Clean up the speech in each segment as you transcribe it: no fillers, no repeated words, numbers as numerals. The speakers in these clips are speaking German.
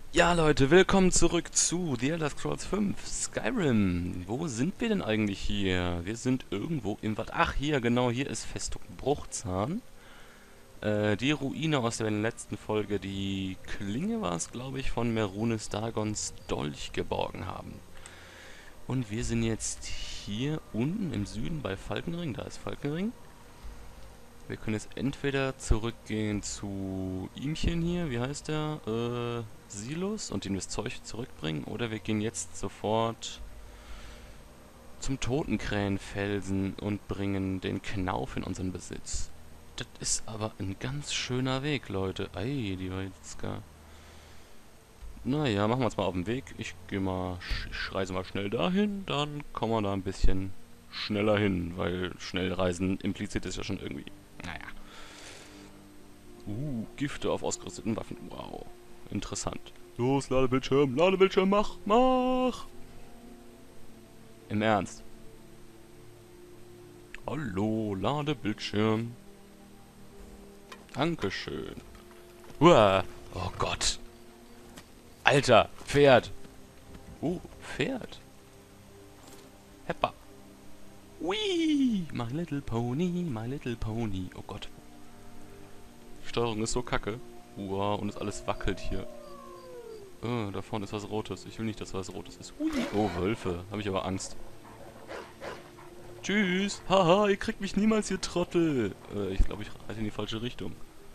Ja, Leute, willkommen zurück zu The Elder Scrolls 5 Skyrim. Wo sind wir denn eigentlich hier? Wir sind irgendwo im Wald. Ach, hier, genau, hier ist Festung Bruchzahn. Die Ruine aus der letzten Folge, die Klinge war es, glaube ich, von Merunes Dagons Dolch geborgen haben. Und wir sind jetzt hier unten im Süden bei Falkenring. Da ist Falkenring. Wir können jetzt entweder zurückgehen zu ihmchen hier, wie heißt der? Silus und ihm das Zeug zurückbringen. Oder wir gehen jetzt sofort zum Totenkrähenfelsen und bringen den Knauf in unseren Besitz. Das ist aber ein ganz schöner Weg, Leute. Ei, die Weizka. Naja, machen wir uns mal auf den Weg. Ich reise mal schnell dahin, dann kommen wir da ein bisschen schneller hin, weil schnell reisen impliziert ist ja schon irgendwie. Naja. Gifte auf ausgerüsteten Waffen. Wow. Interessant. Los, Ladebildschirm, mach! Im Ernst. Hallo, Ladebildschirm. Dankeschön. Uah. Oh Gott. Alter, Pferd. Pferd. Heppa. Whee! My little pony, my little pony. Oh Gott. Die Steuerung ist so kacke. Wow, und es alles wackelt hier. Da vorne ist was Rotes. Ich will nicht, dass was Rotes ist. Ui. Oh, Wölfe. Habe ich aber Angst. Tschüss. Haha, ihr kriegt mich niemals, ihr Trottel. Ich glaube, ich reite in die falsche Richtung.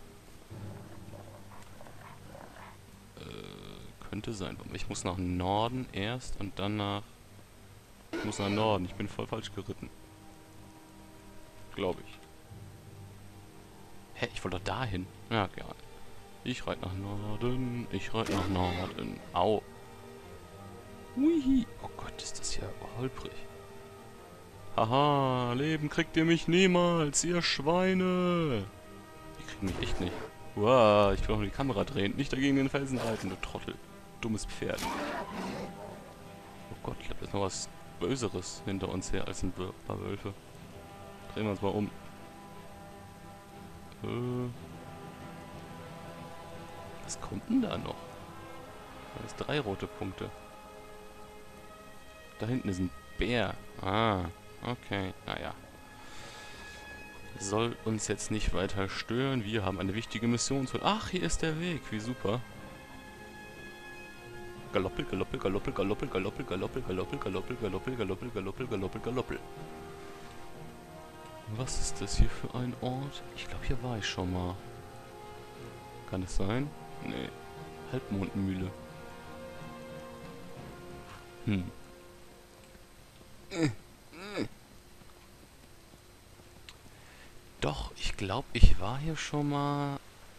Könnte sein. Ich muss nach Norden erst und dann nach... Ich muss nach Norden. Ich bin voll falsch geritten. Glaube ich. Hä, ich wollte doch dahin. Ja, egal. Ich reite nach Norden. Ich reite nach Norden. Au. Hui. Oh Gott, ist das hier holprig. Haha, Leben kriegt ihr mich niemals, ihr Schweine. Die kriegen mich echt nicht. Wow, ich will auch nur die Kamera drehen. Nicht dagegen den Felsen reiten, du Trottel. Dummes Pferd. Oh Gott, ich glaube, da ist noch was Böseres hinter uns her als ein paar Wölfe. Drehen wir uns mal um. Was kommt denn da noch? Da ist 3 rote Punkte. Da hinten ist ein Bär. Ah, okay. Naja. Soll uns jetzt nicht weiter stören. Wir haben eine wichtige Mission zu... Ach, hier ist der Weg. Wie super. Galoppel, galoppel, galoppel, galoppel, galoppel, galoppel, galoppel, galoppel, galoppel, galoppel, galoppel, galoppel, galoppel. Was ist das hier für ein Ort? Ich glaube, hier war ich schon mal. Kann es sein? Nee. Halbmondmühle. Doch, ich glaube, ich war hier schon mal,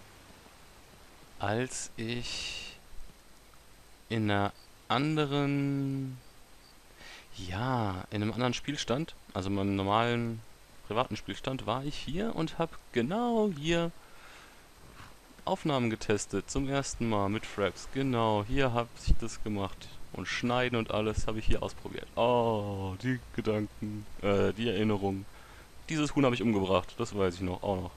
als ich in einer anderen... Ja, in einem anderen Spielstand, also in meinem normalen privaten Spielstand, war ich hier und habe genau hier Aufnahmen getestet. Zum ersten Mal mit Fraps. Genau, hier habe ich das gemacht. Und Schneiden und alles habe ich hier ausprobiert. Oh, die Gedanken, die Erinnerung. Dieses Huhn habe ich umgebracht, das weiß ich noch, auch noch.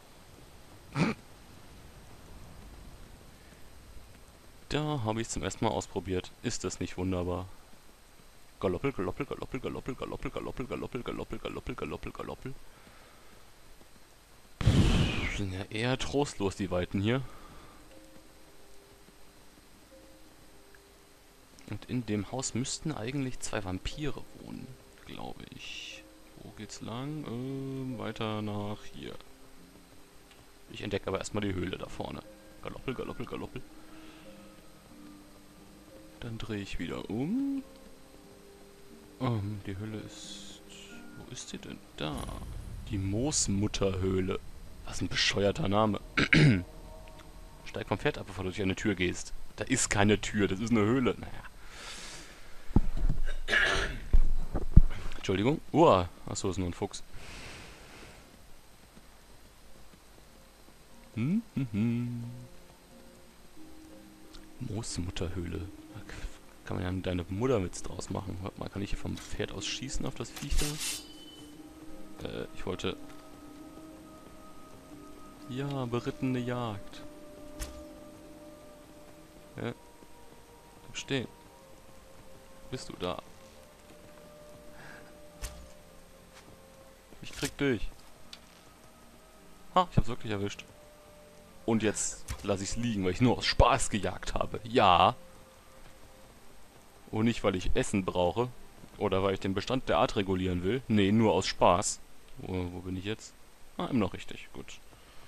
Da habe ich zum ersten Mal ausprobiert. Ist das nicht wunderbar? Galoppel, galoppel, galoppel, galoppel, galoppel, galoppel, galoppel, galoppel, galoppel, galoppel, galoppel. Sind ja eher trostlos, die Weiten hier. Und in dem Haus müssten eigentlich 2 Vampire wohnen, glaube ich. Wo geht's lang? Weiter nach hier. Ich entdecke aber erstmal die Höhle da vorne. Galoppel, galoppel, galoppel. Dann drehe ich wieder um. Die Höhle ist... Wo ist sie denn? Da. Die Moosmutterhöhle. Was ein bescheuerter Name. Steig vom Pferd ab, bevor du durch eine Tür gehst. Da ist keine Tür, das ist eine Höhle. Naja. Entschuldigung. Achso, ist nur ein Fuchs. Moosmutterhöhle. Da kann man ja deine Mutterwitz draus machen. Warte mal, kann ich hier vom Pferd aus schießen auf das Viech da? Ich wollte... Ja, berittene Jagd. Ja, stehen. Bist du da? Ich krieg dich. Ha, ich hab's wirklich erwischt. Und jetzt lasse ich's liegen, weil ich nur aus Spaß gejagt habe. Ja. Und nicht, weil ich Essen brauche. Oder weil ich den Bestand der Art regulieren will. Nee, nur aus Spaß. Wo bin ich jetzt? Ah, immer noch richtig. Gut.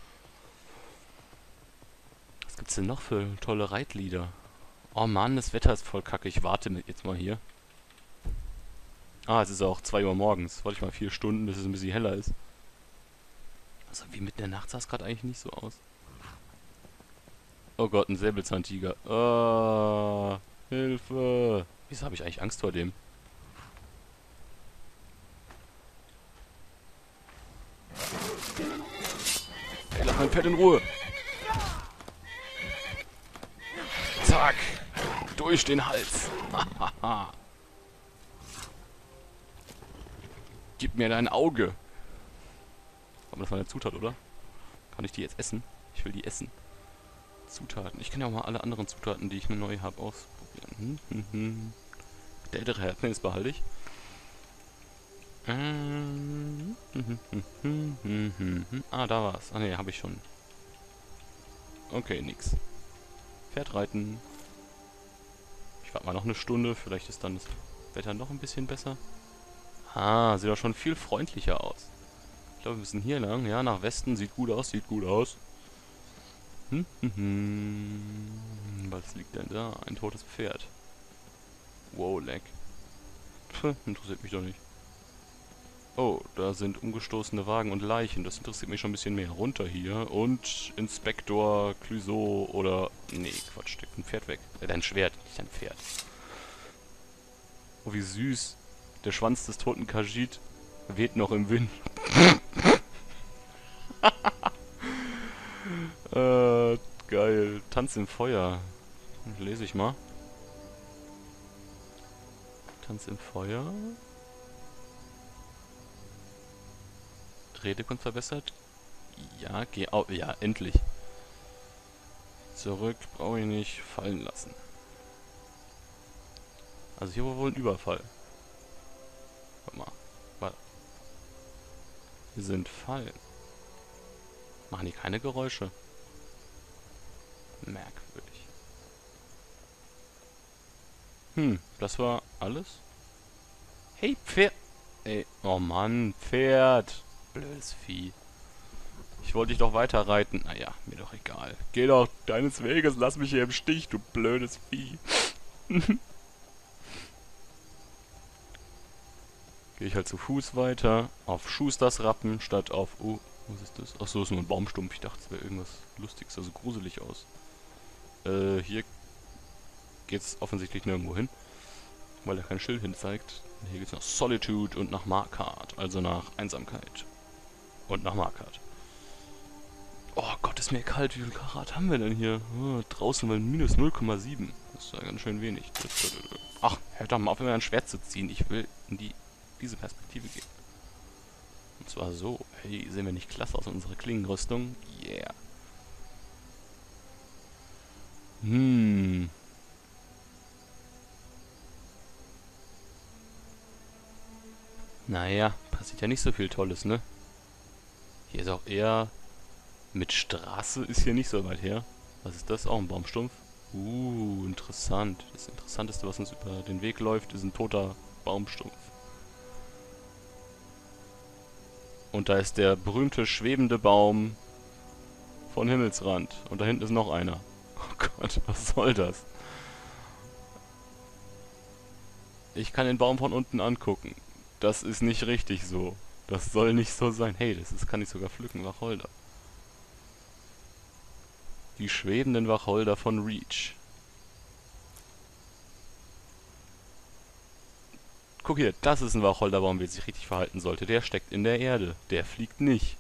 Was gibt's denn noch für tolle Reitlieder? Oh Mann, das Wetter ist voll kacke. Ich warte jetzt mal hier. Ah, es ist auch 2 Uhr morgens. Warte ich mal 4 Stunden, bis es ein bisschen heller ist. Also wie mitten in der Nacht sah es gerade eigentlich nicht so aus. Oh Gott, ein Säbelzahntiger. Hilfe. Wieso habe ich eigentlich Angst vor dem? Hey, lass mein Pferd in Ruhe. Zack. Durch den Hals. Gib mir dein Auge. Aber das war eine Zutat, oder? Kann ich die jetzt essen? Ich will die essen. Zutaten. Ich kann ja auch mal alle anderen Zutaten, die ich neu habe, ausprobieren. Der ältere Herr, das behalte ich. Ah, da war's. Ah ne, habe ich schon. Okay, nix. Pferd reiten. Ich warte mal noch eine Stunde, vielleicht ist dann das Wetter noch ein bisschen besser. Ah, sieht doch schon viel freundlicher aus. Ich glaube, wir müssen hier lang. Ja, nach Westen. Sieht gut aus, sieht gut aus. Was liegt denn da? Ein totes Pferd. Wow, leck. Puh, interessiert mich doch nicht. Oh, da sind umgestoßene Wagen und Leichen. Das interessiert mich schon ein bisschen mehr. Runter hier. Und Inspektor Clouseau oder... Nee, Quatsch, steckt ein Pferd weg. Dein Schwert, nicht dein Pferd. Oh, wie süß. Der Schwanz des toten Khajiit weht noch im Wind. Geil. Tanz im Feuer. Lese ich mal. Tanz im Feuer. Redekunst verbessert. Ja, geh auf. Ja, endlich. Zurück, brauche ich nicht. Fallen lassen. Also hier war wohl ein Überfall. Warte mal. Warte. Hier sind Fallen. Machen die keine Geräusche? Merkwürdig. Das war alles? Hey, Pferd. Ey, oh Mann, Pferd. Blödes Vieh. Ich wollte dich doch weiter reiten. Naja, mir doch egal. Geh doch deines Weges, lass mich hier im Stich, du blödes Vieh. Gehe ich halt zu Fuß weiter. Auf Schusters Rappen statt auf... Oh, was ist das? Achso, ist nur ein Baumstumpf. Ich dachte, es wäre irgendwas Lustiges, also gruselig aus. Hier geht's offensichtlich nirgendwo hin. Weil er kein Schild hin zeigt. Hier geht's nach Solitude und nach Markarth. Also nach Einsamkeit. Und nach Markarth. Oh Gott, ist mir kalt. Wie viel Karat haben wir denn hier? Oh, draußen mal minus 0,7. Das ist ja ganz schön wenig. Ach, hör doch mal auf, immer ein Schwert zu ziehen. Ich will in diese Perspektive gehen. Und zwar so. Hey, sehen wir nicht klasse aus in unserer Klingenrüstung? Yeah. Naja, passiert ja nicht so viel Tolles, ne? Hier ist auch eher... Mit Straße ist hier nicht so weit her. Was ist das? Auch ein Baumstumpf? Interessant. Das Interessanteste, was uns über den Weg läuft, ist ein toter Baumstumpf. Und da ist der berühmte schwebende Baum von Himmelsrand. Und da hinten ist noch einer. Oh Gott, was soll das? Ich kann den Baum von unten angucken. Das ist nicht richtig so. Das soll nicht so sein. Hey, kann ich sogar pflücken, Wacholder. Die schwebenden Wacholder von Reach. Guck hier, das ist ein Wacholderbaum, wie er sich richtig verhalten sollte. Der steckt in der Erde. Der fliegt nicht.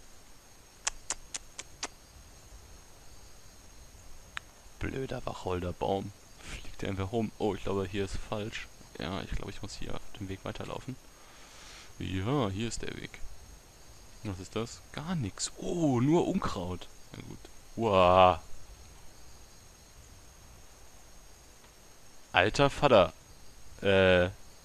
Blöder Wacholderbaum. Fliegt der einfach rum. Oh, ich glaube, hier ist falsch. Ja, ich glaube, ich muss hier auf dem Weg weiterlaufen. Ja, hier ist der Weg. Was ist das? Gar nichts. Oh, nur Unkraut. Na gut. Wow. Alter Vater. Äh,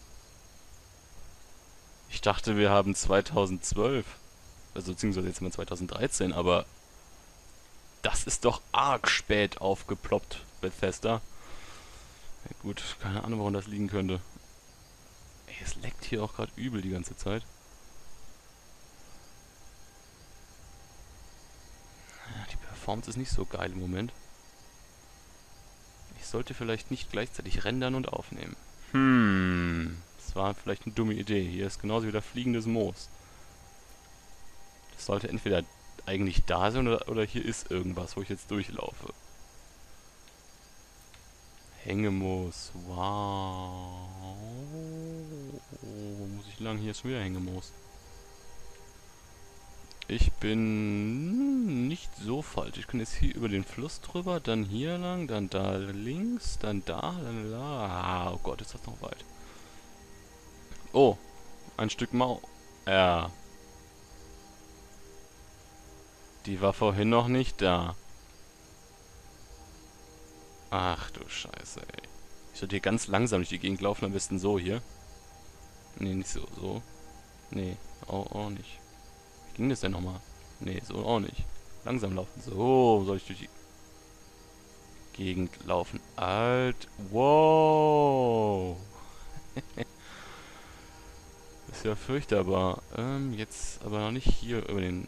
ich dachte, wir haben 2012. Also beziehungsweise jetzt haben wir 2013, aber das ist doch arg spät aufgeploppt, Bethesda. Ja, gut, keine Ahnung, woran das liegen könnte. Ey, es leckt hier auch gerade übel die ganze Zeit. Ja, die Performance ist nicht so geil im Moment. Ich sollte vielleicht nicht gleichzeitig rendern und aufnehmen. Das war vielleicht eine dumme Idee. Hier ist genauso wieder fliegendes Moos. Das sollte entweder eigentlich da sein oder hier ist irgendwas, wo ich jetzt durchlaufe. Hängemoos. Wow. Wo muss ich lang? Hier ist schon wieder Hängemoos. Ich bin nicht so falsch. Ich kann jetzt hier über den Fluss drüber, dann hier lang, dann da links, dann da, dann da. Ah, oh Gott, ist das noch weit. Oh, ein Stück Mau. Ja. Die war vorhin noch nicht da. Ach du Scheiße, ey. Ich sollte hier ganz langsam durch die Gegend laufen, am besten so hier. Nee, nicht so, so. Nee, auch nicht. Wie ging das denn nochmal? Nee, so auch nicht. Langsam laufen. So soll ich durch die Gegend laufen. Wow. Ist ja furchtbar. Jetzt aber noch nicht hier über den...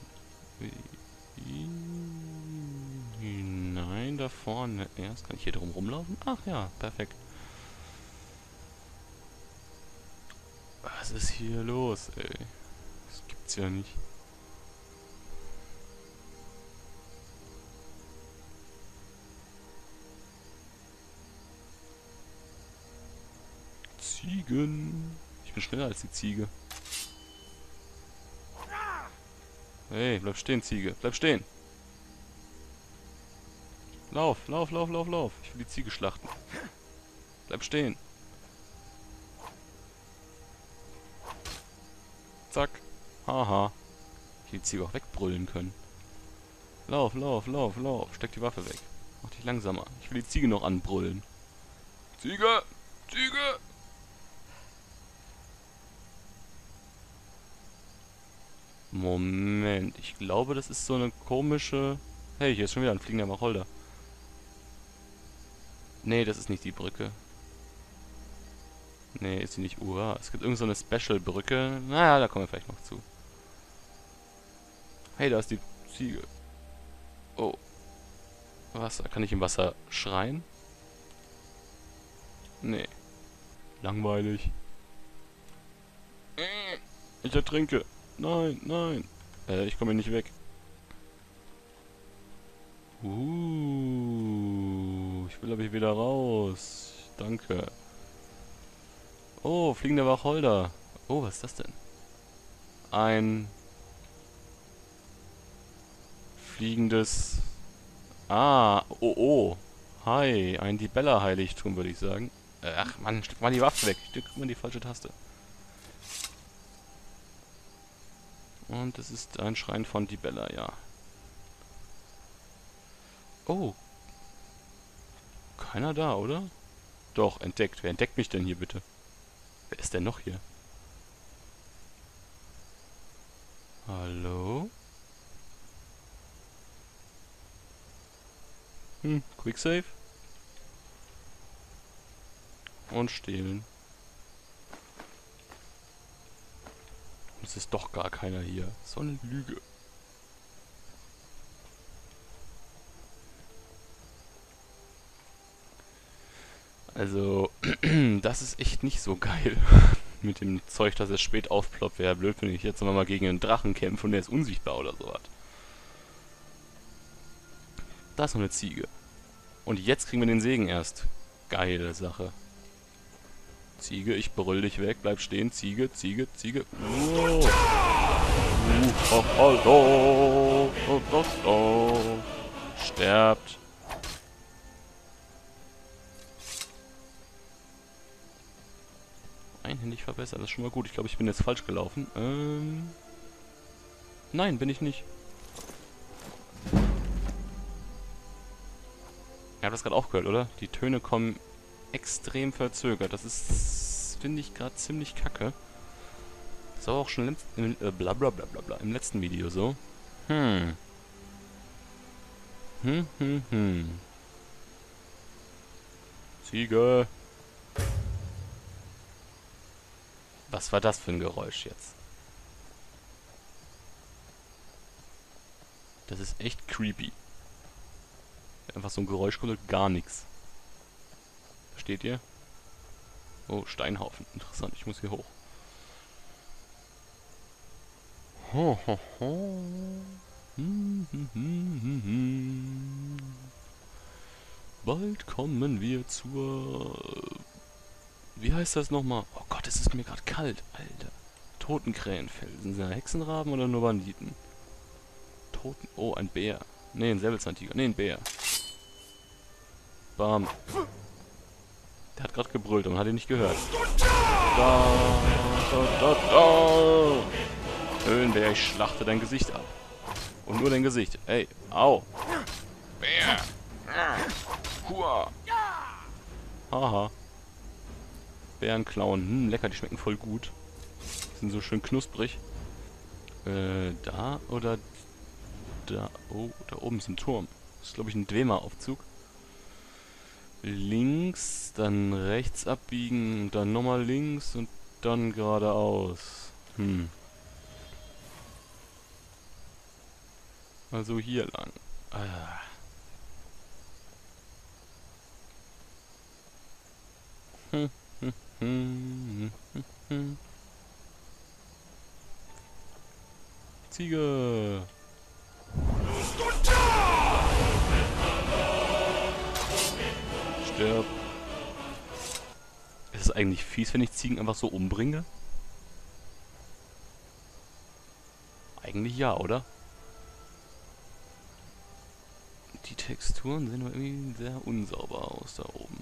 Nein, da vorne. Erst kann ich hier drum rumlaufen? Ach ja, perfekt. Was ist hier los, ey? Das gibt's ja nicht. Ziegen. Ich bin schneller als die Ziege. Hey, bleib stehen, Ziege. Bleib stehen. Lauf, lauf, lauf, lauf, lauf. Ich will die Ziege schlachten. Bleib stehen. Zack. Haha. Ich hätte die Ziege auch wegbrüllen können. Lauf, lauf, lauf, lauf. Steck die Waffe weg. Mach dich langsamer. Ich will die Ziege noch anbrüllen. Ziege! Ziege! Moment. Ich glaube, das ist so eine komische... Hey, hier ist schon wieder ein fliegender Wacholder. Nee, das ist nicht die Brücke. Nee, ist sie nicht. Es gibt irgend so eine Special-Brücke. Naja, da kommen wir vielleicht noch zu. Hey, da ist die Ziege. Oh. Wasser. Kann ich im Wasser schreien? Nee. Langweilig. Ich ertrinke. Nein, nein. Ich komme hier nicht weg. Ich will aber hier wieder raus. Danke. Oh, fliegender Wacholder. Oh, was ist das denn? Ein fliegendes... Ah, oh, oh. Hi, ein Dibella-Heiligtum, würde ich sagen. Ach, Mann, steck mal die Waffe weg. Ich drück immer die falsche Taste. Und es ist ein Schrein von Dibella, ja. Oh. Keiner da, oder? Doch, entdeckt. Wer entdeckt mich denn hier bitte? Wer ist denn noch hier? Hallo? Quicksave? Und stehlen. Es ist doch gar keiner hier. So eine Lüge. Also, das ist echt nicht so geil. Mit dem Zeug, dass es spät aufploppt. Wäre blöd, wenn ich jetzt nochmal gegen einen Drachen kämpfe und der ist unsichtbar oder sowas. Da ist noch eine Ziege. Und jetzt kriegen wir den Segen erst. Geile Sache. Ziege, ich brüll dich weg. Bleib stehen. Ziege, Ziege, Ziege. Wow. Sterbt. Einhändig verbessert, das ist schon mal gut. Ich glaube, ich bin jetzt falsch gelaufen. Nein, bin ich nicht. Ihr habt das gerade auch gehört, oder? Die Töne kommen extrem verzögert. Das ist, finde ich, gerade ziemlich kacke. Das war auch schon im letzten Video so. Ziege. Was war das für ein Geräusch jetzt? Das ist echt creepy. Einfach so ein Geräusch kommt und gar nichts. Versteht ihr? Oh, Steinhaufen. Interessant, ich muss hier hoch. Ho, ho, ho. Bald kommen wir zur... Wie heißt das nochmal? Oh Gott, es ist mir gerade kalt, Alter. Totenkrähenfelsen. Sind das Hexenraben oder nur Banditen? Oh, ein Bär. Ne, ein Säbelzahntiger. Ne, ein Bär. Bam. Der hat gerade gebrüllt und hat ihn nicht gehört. Da, da. Höhlenbär, ich schlachte dein Gesicht ab. Und nur dein Gesicht. Ey, au. Bär. Hua. Haha. Bärenklauen. Lecker, die schmecken voll gut. Die sind so schön knusprig. Da oder da? Oh, da oben ist ein Turm. Das ist, glaube ich, ein Dwemer-Aufzug. Links, dann rechts abbiegen, dann nochmal links und dann geradeaus. Also hier lang. Ziege! Stirb! Ist es eigentlich fies, wenn ich Ziegen einfach so umbringe? Eigentlich ja, oder? Die Texturen sehen aber irgendwie sehr unsauber aus da oben.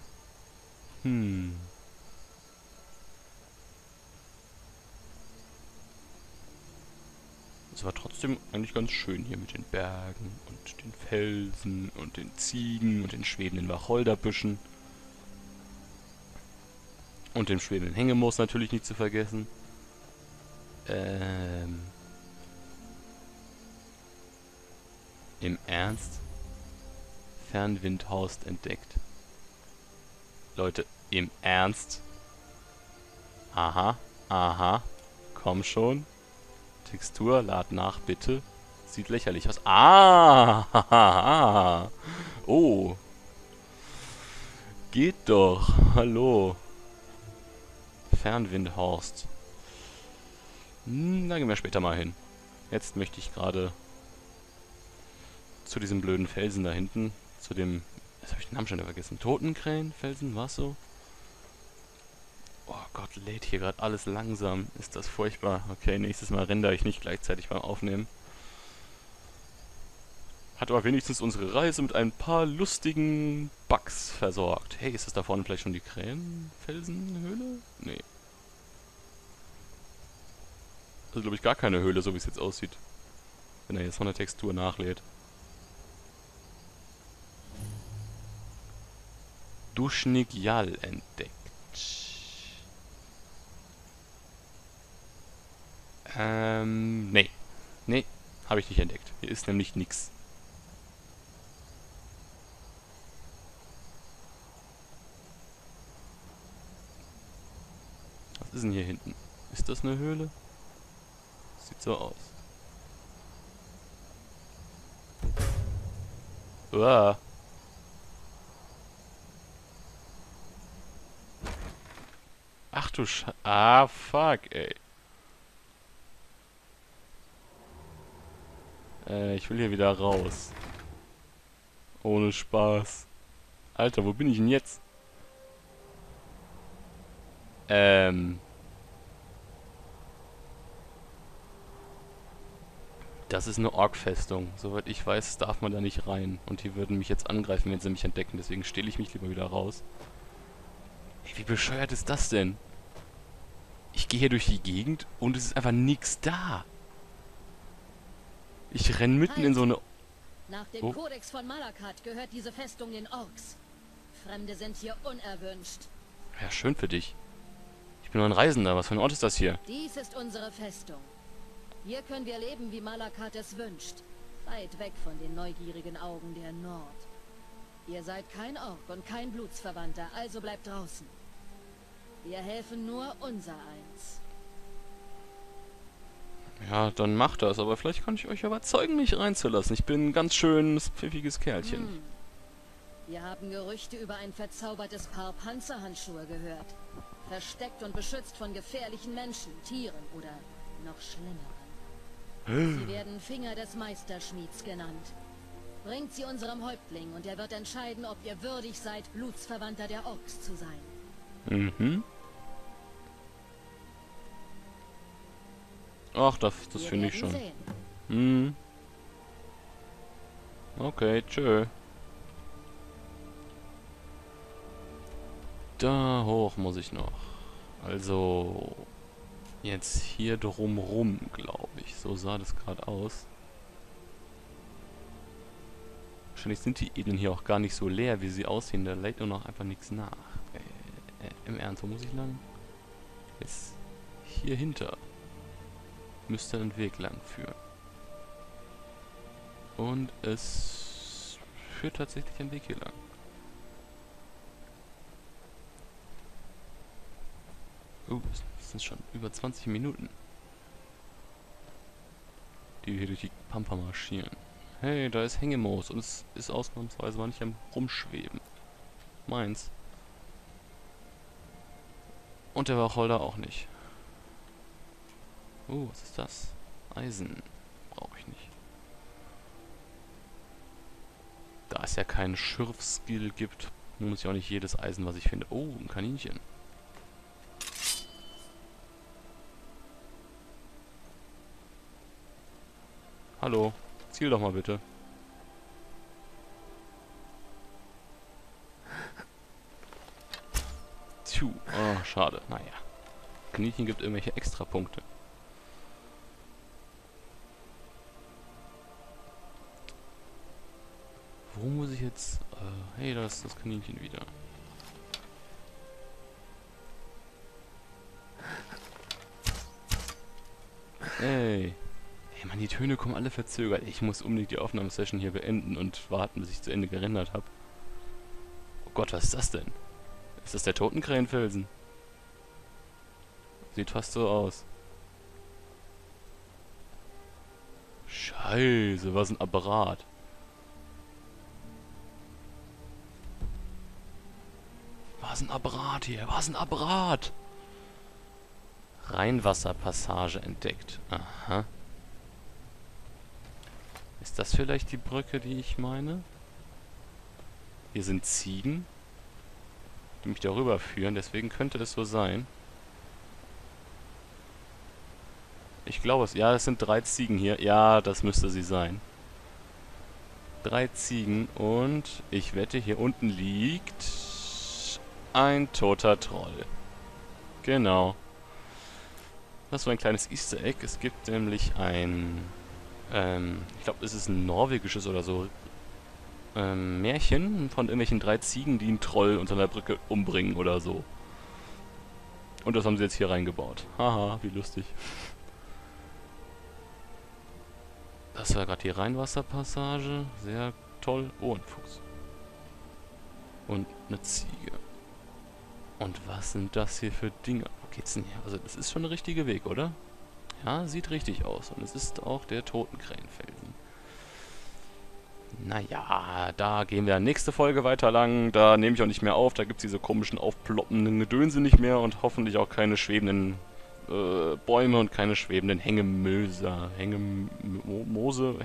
Es war trotzdem eigentlich ganz schön hier mit den Bergen und den Felsen und den Ziegen und den schwebenden Wacholderbüschen. Und dem schwebenden Hängemoos natürlich nicht zu vergessen. Im Ernst? Fernwindhorst entdeckt. Leute, im Ernst? Aha, aha. Komm schon. Textur, lad nach, bitte. Sieht lächerlich aus. Ah! Oh. Geht doch. Hallo. Fernwindhorst. Da gehen wir später mal hin. Jetzt möchte ich gerade zu diesem blöden Felsen da hinten. Zu dem... Jetzt habe ich den Namen schon vergessen. Totenkrähenfelsen, war's so? Oh Gott, lädt hier gerade alles langsam. Ist das furchtbar. Okay, nächstes Mal rendere ich nicht gleichzeitig beim Aufnehmen. Hat aber wenigstens unsere Reise mit ein paar lustigen Bugs versorgt. Hey, ist das da vorne vielleicht schon die Krähenfelsenhöhle? Nee. Also glaube ich gar keine Höhle, so wie es jetzt aussieht. Wenn er jetzt von der Textur nachlädt. Duschnigjal entdeckt. Nee. Nee, habe ich nicht entdeckt. Hier ist nämlich nix. Was ist denn hier hinten? Ist das eine Höhle? Sieht so aus. Uah. Ach du Ah, fuck, ey. Ich will hier wieder raus. Ohne Spaß. Alter, wo bin ich denn jetzt? Das ist eine Ork-Festung. Soweit ich weiß, darf man da nicht rein. Und die würden mich jetzt angreifen, wenn sie mich entdecken. Deswegen stelle ich mich lieber wieder raus. Ey, wie bescheuert ist das denn? Ich gehe hier durch die Gegend und es ist einfach nichts da. Ich renne mitten in so eine... Nach dem Kodex von Malakat gehört diese Festung den Orks. Fremde sind hier unerwünscht. Ja, schön für dich. Ich bin nur ein Reisender. Was für ein Ort ist das hier? Dies ist unsere Festung. Hier können wir leben, wie Malakat es wünscht. Weit weg von den neugierigen Augen der Nord. Ihr seid kein Ork und kein Blutsverwandter, also bleibt draußen. Wir helfen nur unser Eins. Ja, dann macht das. Aber vielleicht kann ich euch überzeugen, mich reinzulassen. Ich bin ein ganz schönes, pfiffiges Kerlchen. Wir haben Gerüchte über ein verzaubertes Paar Panzerhandschuhe gehört. Versteckt und beschützt von gefährlichen Menschen, Tieren oder noch schlimmeren. Sie werden Finger des Meisterschmieds genannt. Bringt sie unserem Häuptling und er wird entscheiden, ob ihr würdig seid, Blutsverwandter der Orks zu sein. Mhm. Ach, das finde ich schon. Sehen. Hm. Okay, tschö. Da hoch muss ich noch. Also, jetzt hier drumrum, glaube ich. So sah das gerade aus. Wahrscheinlich sind die Edeln hier auch gar nicht so leer, wie sie aussehen. Da lädt nur noch einfach nichts nach. Im Ernst, wo muss ich lang? Jetzt hier hinter. Müsste ein Weg lang führen. Und es führt tatsächlich ein Weg hier lang. Das sind schon über 20 Minuten, die wir hier durch die Pampa marschieren. Hey, da ist Hängemoos und es ist ausnahmsweise mal nicht am Rumschweben. Meins. Und der Wacholder auch nicht. Was ist das? Eisen. Brauche ich nicht. Da es ja keinen Schürfskill gibt, muss ich auch nicht jedes Eisen, was ich finde. Oh, ein Kaninchen. Hallo, ziel doch mal bitte. Tju, oh, schade. Naja. Kaninchen gibt irgendwelche Extrapunkte. Wo muss ich jetzt... hey, da ist das Kaninchen wieder. Hey. Hey, Mann, die Töne kommen alle verzögert. Ich muss unbedingt die Aufnahmesession hier beenden und warten, bis ich zu Ende gerendert habe. Oh Gott, was ist das denn? Ist das der Totenkrähenfelsen? Sieht fast so aus. Scheiße, was ein Apparat. Was ein Apparat hier, was ein Apparat. Rheinwasserpassage entdeckt. Aha. Ist das vielleicht die Brücke, die ich meine? Hier sind Ziegen, die mich darüber führen, deswegen könnte es so sein. Ich glaube es. Ja, es sind 3 Ziegen hier. Ja, das müsste sie sein. 3 Ziegen und ich wette, hier unten liegt ein toter Troll. Genau. Das war ein kleines Easter Egg. Es gibt nämlich ein, ich glaube, es ist ein norwegisches oder so, Märchen von irgendwelchen 3 Ziegen, die einen Troll unter einer Brücke umbringen oder so. Und das haben sie jetzt hier reingebaut. Haha, wie lustig. Das war gerade die Rheinwasserpassage. Sehr toll. Oh, ein Fuchs. Und eine Ziege. Und was sind das hier für Dinge? Wo geht's denn hier? Also das ist schon der richtige Weg, oder? Ja, sieht richtig aus. Und es ist auch der Totenkrähenfelsen. Naja, da gehen wir nächste Folge weiter lang. Da nehme ich auch nicht mehr auf. Da gibt es diese komischen aufploppenden Gedönse nicht mehr. Und hoffentlich auch keine schwebenden Bäume und keine schwebenden Hängemöser. Hängemose?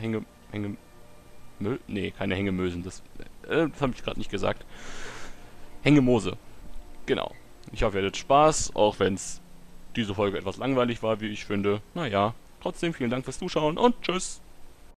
Nee, keine Hängemösen. Das habe ich gerade nicht gesagt. Hängemoose. Genau. Ich hoffe, ihr hattet Spaß, auch wenn es diese Folge etwas langweilig war, wie ich finde. Naja, trotzdem vielen Dank fürs Zuschauen und tschüss.